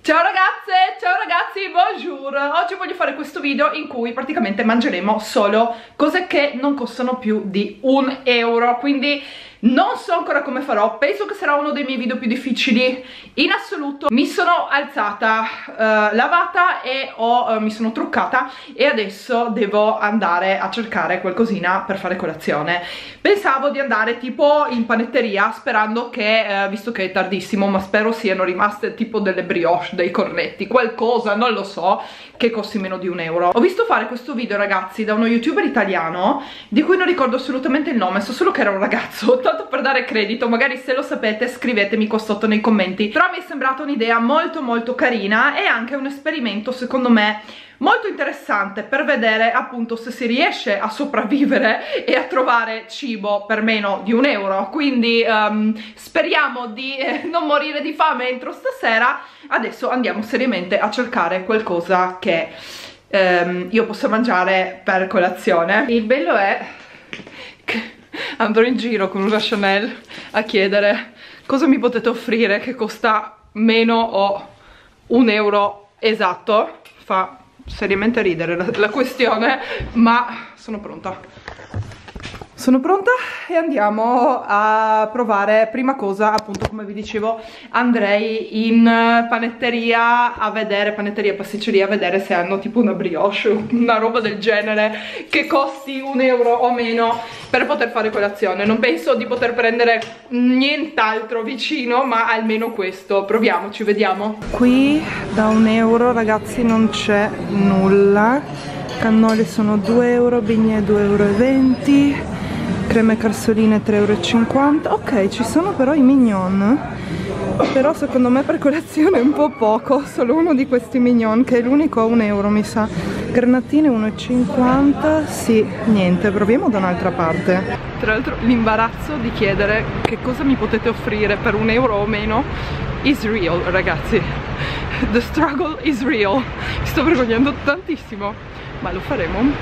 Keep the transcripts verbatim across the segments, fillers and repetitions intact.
Ciao ragazze, ciao ragazzi, bonjour. Oggi voglio fare questo video in cui praticamente mangeremo solo cose che non costano più di un euro. Quindi non so ancora come farò, penso che sarà uno dei miei video più difficili in assoluto. Mi sono alzata, uh, lavata e ho, uh, mi sono truccata e adesso devo andare a cercare qualcosina per fare colazione. Pensavo di andare tipo in panetteria sperando che, uh, visto che è tardissimo, ma spero siano rimaste tipo delle brioche, dei cornetti, qualcosa, non lo so, che costi meno di un euro. Ho visto fare questo video ragazzi da uno youtuber italiano di cui non ricordo assolutamente il nome, so solo che era un ragazzo, tanto per dare credito, magari se lo sapete scrivetemi qua sotto nei commenti. Però mi è sembrata un'idea molto molto carina e anche un esperimento secondo me molto interessante per vedere appunto se si riesce a sopravvivere e a trovare cibo per meno di un euro. Quindi um, speriamo di eh, non morire di fame entro stasera. Adesso andiamo seriamente a cercare qualcosa che um, io possa mangiare per colazione. Il bello è che andrò in giro con una Chanel a chiedere cosa mi potete offrire che costa meno o un euro esatto. Fa seriamente ridere la, la questione, ma sono pronta. Sono pronta e andiamo a provare. Prima cosa, appunto, come vi dicevo, andrei in panetteria a vedere, panetteria, pasticceria, a vedere se hanno tipo una brioche, una roba del genere che costi un euro o meno per poter fare colazione. Non penso di poter prendere nient'altro vicino, ma almeno questo. Proviamoci, vediamo. Qui da un euro ragazzi non c'è nulla. Cannoli sono due euro, bignè due euro e venti, creme carsoline tre euro e cinquanta. Ok, ci sono però i mignon, però secondo me per colazione è un po' poco, solo uno di questi mignon che è l'unico a un euro mi sa. Granatine uno e cinquanta, sì, niente, proviamo da un'altra parte. Tra l'altro l'imbarazzo di chiedere che cosa mi potete offrire per un euro o meno is real ragazzi. The struggle is real. Mi sto vergognando tantissimo, ma lo faremo.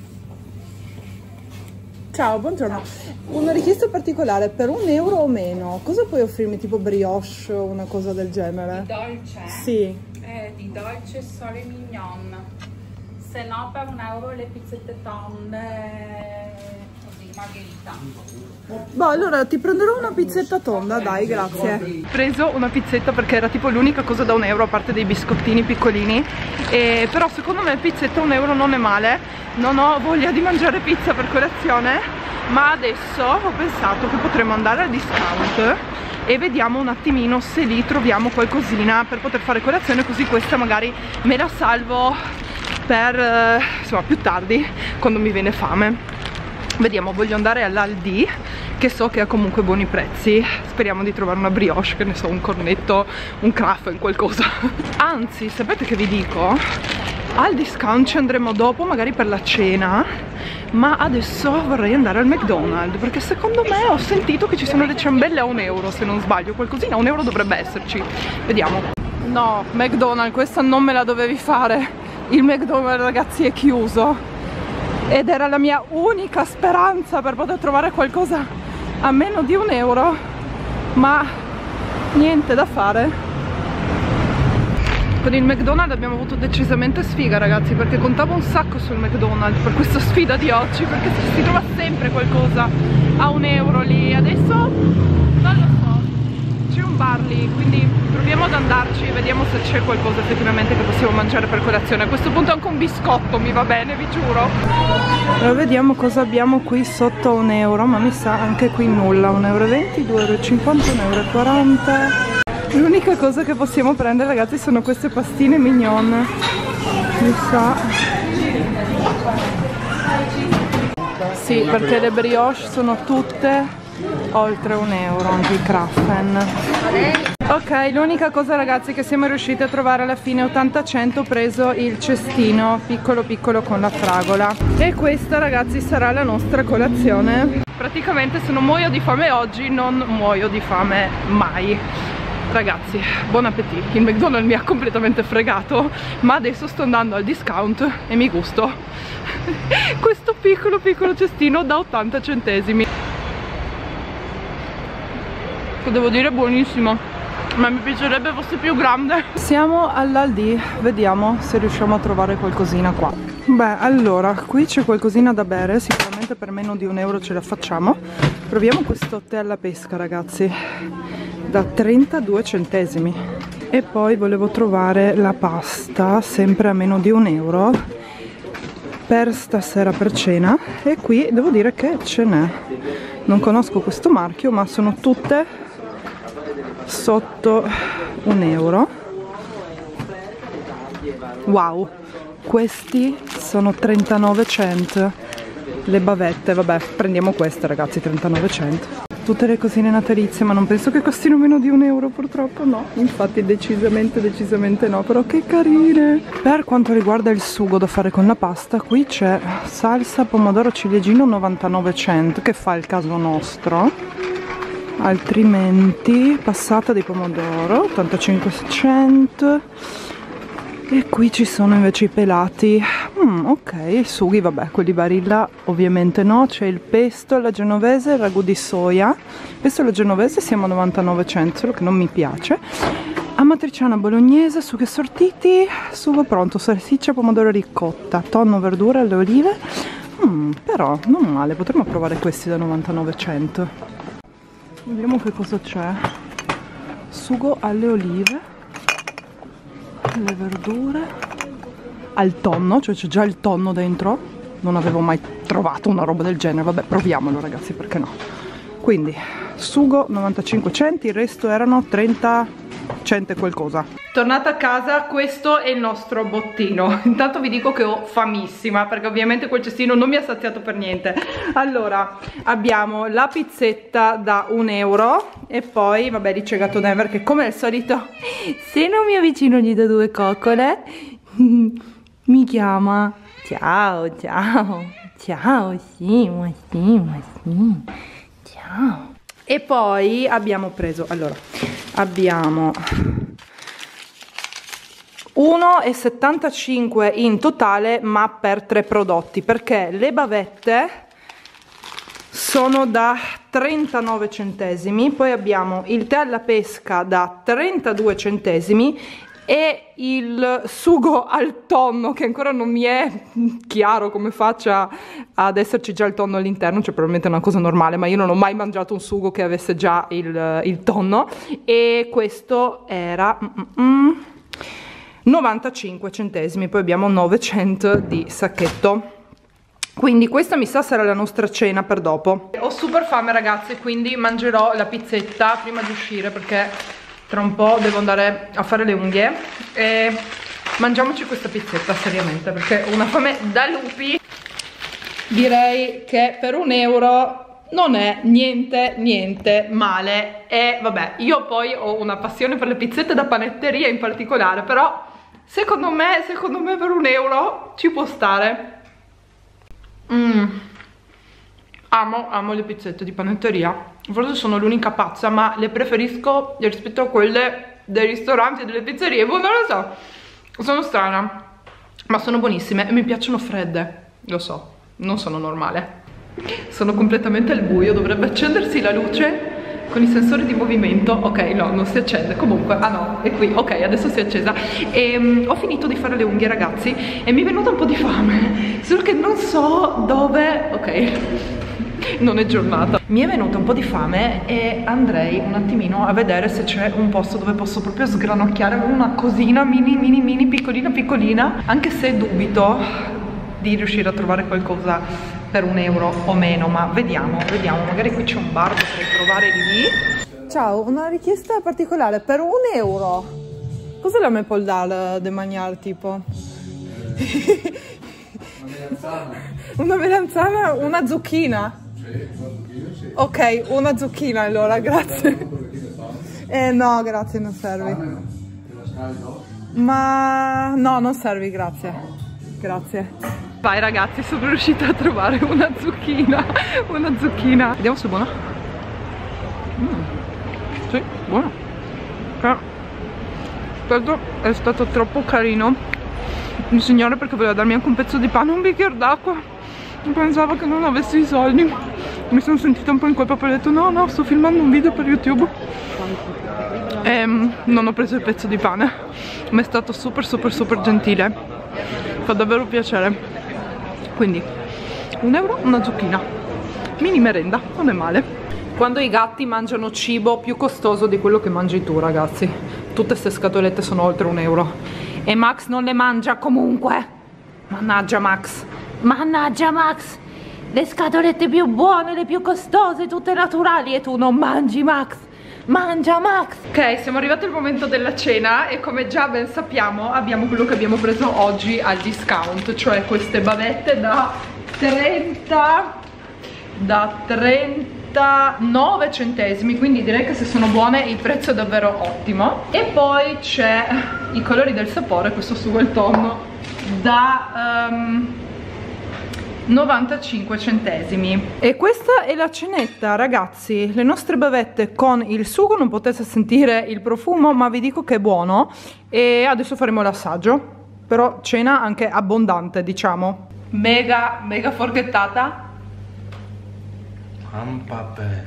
Ciao, buongiorno. Una richiesta particolare, per un euro o meno, cosa puoi offrirmi? Tipo brioche o una cosa del genere? Di dolce? Sì. Eh, di dolce solo i mignon. Se no per un euro le pizzette tonde, così, margherita. Boh, allora ti prenderò una pizzetta tonda, dai, grazie. Ho preso una pizzetta perché era tipo l'unica cosa da un euro, a parte dei biscottini piccolini. E, però secondo me pizzetta a un euro non è male. Non ho voglia di mangiare pizza per colazione, ma adesso ho pensato che potremmo andare al discount e vediamo un attimino se lì troviamo qualcosina per poter fare colazione, così questa magari me la salvo per, eh, insomma, più tardi, quando mi viene fame. Vediamo, voglio andare all'Aldi, che so che ha comunque buoni prezzi. Speriamo di trovare una brioche, che ne so, un cornetto, un craffen, qualcosa. Anzi, sapete che vi dico? Al discount ci andremo dopo, magari per la cena, ma adesso vorrei andare al McDonald's, perché secondo me ho sentito che ci sono le ciambelle a un euro, se non sbaglio, qualcosina a un euro dovrebbe esserci. Vediamo. No, McDonald's, questa non me la dovevi fare. Il McDonald's ragazzi è chiuso ed era la mia unica speranza per poter trovare qualcosa a meno di un euro, ma niente da fare. Con il McDonald's abbiamo avuto decisamente sfiga ragazzi, perché contavo un sacco sul McDonald's per questa sfida di oggi, perché si trova sempre qualcosa a un euro lì. Adesso non lo so, c'è un bar lì, quindi proviamo ad andarci e vediamo se c'è qualcosa effettivamente che possiamo mangiare per colazione. A questo punto anche un biscotto mi va bene, vi giuro. Allora vediamo cosa abbiamo qui sotto a un euro, ma mi sa anche qui nulla. un euro e venti, due euro e cinquanta, un euro e quaranta. L'unica cosa che possiamo prendere ragazzi sono queste pastine mignon, mi sa. Sì, perché le brioche sono tutte oltre un euro, anche i craffen. Ok, l'unica cosa ragazzi che siamo riusciti a trovare alla fine, ottanta cento, ho preso il cestino piccolo piccolo con la fragola. E questa ragazzi sarà la nostra colazione. Praticamente se non muoio di fame oggi non muoio di fame mai. Ragazzi, buon appetito. Il McDonald's mi ha completamente fregato, ma adesso sto andando al discount e mi gusto questo piccolo piccolo cestino da ottanta centesimi. Che devo dire buonissimo. ma mi piacerebbe fosse più grande. Siamo all'Aldi, vediamo se riusciamo a trovare qualcosina qua. Beh, allora, qui c'è qualcosina da bere, sicuramente per meno di un euro ce la facciamo. Proviamo questo tè alla pesca, ragazzi, da trentadue centesimi. E poi volevo trovare la pasta, sempre a meno di un euro, per stasera per cena. E qui devo dire che ce n'è. Non conosco questo marchio, ma sono tutte sotto un euro. Wow, questi sono trentanove cent. Le bavette, vabbè, prendiamo queste, ragazzi, trentanove cent. Tutte le cosine natalizie, ma non penso che costino meno di un euro, purtroppo no. Infatti decisamente, decisamente no, però che carine. Per quanto riguarda il sugo da fare con la pasta, qui c'è salsa pomodoro ciliegino novantanove cent, che fa il caso nostro. Altrimenti passata di pomodoro ottantacinque cent. E qui ci sono invece i pelati. mm, ok, i sughi, vabbè, quelli Barilla ovviamente no. C'è il pesto alla genovese e il ragù di soia. Pesto alla genovese siamo a novantanove cent, solo che non mi piace. Amatriciana bolognese, sughi assortiti, sugo pronto, salsiccia, pomodoro ricotta, tonno, verdure, alle olive. mm, però non male, potremmo provare questi da novantanove cent. Vediamo che cosa c'è. Sugo alle olive, le verdure, al tonno, cioè c'è già il tonno dentro. Non avevo mai trovato una roba del genere. Vabbè, proviamolo, ragazzi, perché no. Quindi sugo novantacinque cent, il resto erano trenta cent e qualcosa. Tornata a casa, questo è il nostro bottino. Intanto vi dico che ho famissima, perché ovviamente quel cestino non mi ha saziato per niente. Allora, abbiamo la pizzetta da un euro e poi, vabbè, lì c'è Gatto Denver che, come al solito, se non mi avvicino gli do due coccole, mi chiama. Ciao, ciao, ciao, sì, ma sì, ma sì, ciao. E poi abbiamo preso, allora, abbiamo uno e settantacinque in totale, ma per tre prodotti, perché le bavette sono da trentanove centesimi, poi abbiamo il tè alla pesca da trentadue centesimi e il sugo al tonno, che ancora non mi è chiaro come faccia ad esserci già il tonno all'interno, cioè probabilmente è una cosa normale, ma io non ho mai mangiato un sugo che avesse già il, il tonno, e questo era mm, mm, novantacinque centesimi, poi abbiamo novecento di sacchetto. Quindi questa mi sa sarà la nostra cena per dopo. Ho super fame, ragazzi, quindi mangerò la pizzetta prima di uscire, perché tra un po' devo andare a fare le unghie. E mangiamoci questa pizzetta seriamente, perché ho una fame da lupi. Direi che per un euro non è niente niente male. E vabbè, io poi ho una passione per le pizzette da panetteria in particolare, però secondo me, secondo me per un euro ci può stare. Mm. Amo, amo le pizzette di panetteria. Forse sono l'unica pazza, ma le preferisco rispetto a quelle dei ristoranti e delle pizzerie. Boh, non lo so, sono strana, ma sono buonissime e mi piacciono fredde. Lo so, non sono normale. Sono completamente al buio, dovrebbe accendersi la luce con i sensori di movimento. Ok, no, non si accende. Comunque, ah no, è qui. Ok, adesso si è accesa. E um, ho finito di fare le unghie, ragazzi, e mi è venuta un po' di fame, solo che non so dove. Ok, non è giornata. Mi è venuta un po' di fame e andrei un attimino a vedere se c'è un posto dove posso proprio sgranocchiare una cosina mini mini mini piccolina piccolina, anche se dubito di riuscire a trovare qualcosa per un euro o meno, ma vediamo, vediamo, magari qui c'è un bar, potrei provare lì. Ciao, una richiesta particolare per un euro. Cos'è la maple dal de mangiare, tipo? Una melanzana. Una melanzana, una zucchina. Ok, una zucchina allora, grazie. Eh no, grazie, non servi. Ma no, non servi, grazie. Grazie. Vai, ragazzi, sono riuscita a trovare una zucchina. Una zucchina. Vediamo se è buona. Mm. Sì, buona. Però questo è stato troppo carino il signore, perché voleva darmi anche un pezzo di pane e un bicchiere d'acqua. Pensavo che non avessi i soldi. Mi sono sentita un po' in colpa, poi ho detto no no, sto filmando un video per YouTube. e non ho preso il pezzo di pane, ma è stato super super super gentile, fa davvero piacere. Quindi un euro una zucchina, mini merenda, non è male. Quando i gatti mangiano cibo più costoso di quello che mangi tu, ragazzi, tutte queste scatolette sono oltre un euro e Max non le mangia comunque. Mannaggia Max, mannaggia Max, le scatolette più buone, le più costose, tutte naturali, e tu non mangi Max. Mangia Max! Ok, siamo arrivati al momento della cena e come già ben sappiamo abbiamo quello che abbiamo preso oggi al discount, cioè queste bavette da trenta da trentanove centesimi, quindi direi che se sono buone il prezzo è davvero ottimo. E poi c'è i colori del sapore, questo sugo al tonno da um, novantacinque centesimi. E questa è la cenetta, ragazzi, le nostre bavette con il sugo, non potete sentire il profumo ma vi dico che è buono e adesso faremo l'assaggio, però cena anche abbondante, diciamo. Mega mega forchettata. Ampate.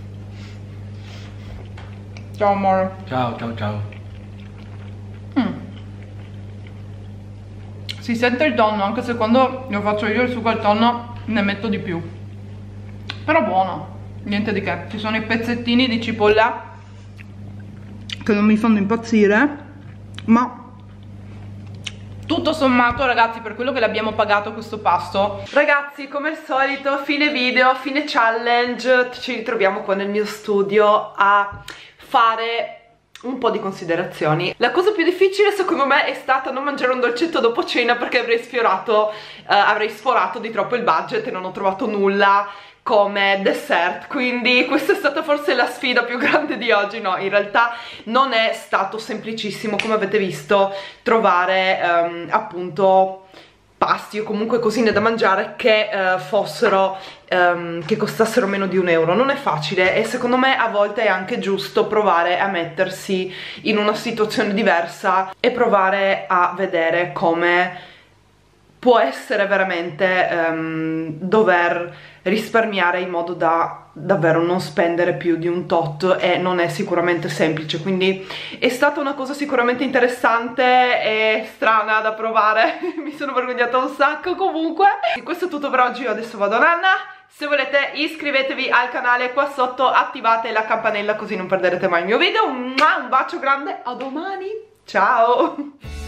Ciao amore. Ciao ciao ciao. Mm. Si sente il tonno, anche se quando lo faccio io il sugo al tonno ne metto di più. Però buono, niente di che. Ci sono i pezzettini di cipolla che non mi fanno impazzire, ma tutto sommato, ragazzi, per quello che l'abbiamo pagato questo pasto. Ragazzi, come al solito, fine video, fine challenge, ci ritroviamo qua nel mio studio a fare un po' di considerazioni. La cosa più difficile secondo me è stata non mangiare un dolcetto dopo cena, perché avrei sfiorato, eh, avrei sforato di troppo il budget e non ho trovato nulla come dessert, quindi questa è stata forse la sfida più grande di oggi. No, in realtà non è stato semplicissimo, come avete visto, trovare um, appunto pasti o comunque cosine da mangiare che uh, fossero um, che costassero meno di un euro. Non è facile e secondo me a volte è anche giusto provare a mettersi in una situazione diversa e provare a vedere come può essere veramente um, dover risparmiare in modo da davvero non spendere più di un tot, e non è sicuramente semplice, quindi è stata una cosa sicuramente interessante e strana da provare. Mi sono vergognata un sacco. Comunque questo è tutto per oggi, io adesso vado a nanna. Se volete iscrivetevi al canale qua sotto, attivate la campanella così non perderete mai il mio video. Un bacio grande, a domani, ciao!